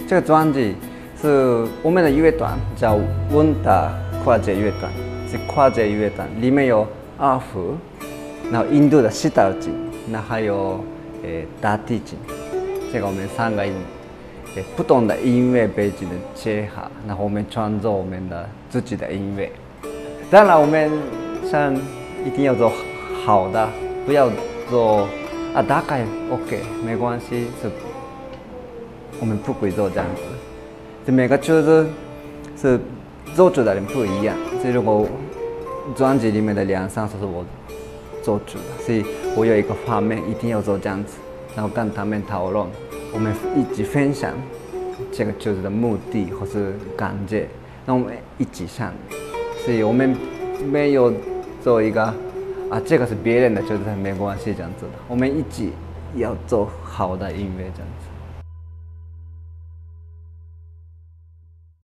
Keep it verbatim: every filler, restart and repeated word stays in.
这个专辑是我们的乐团叫温达跨界乐团，是跨界乐团，里面有二胡，然后印度的西塔琴，那还有诶大提琴，这个我们三个音，诶不同的音乐背景的结合，然后我们创作我们的自己的音乐。当然，我们想一定要做好的，不要做啊大概 OK 没关系，是我们不会做这样子。就每个曲子是做出的人不一样，所以如果专辑里面的两三首是我做出的，所以我有一个画面一定要做这样子，然后跟他们讨论，我们一起分享这个曲子的目的或是感觉，那我们一起想，所以我们没有做一个啊这个是别人的曲子没关系这样子的，我们一起要做好的音乐这样子。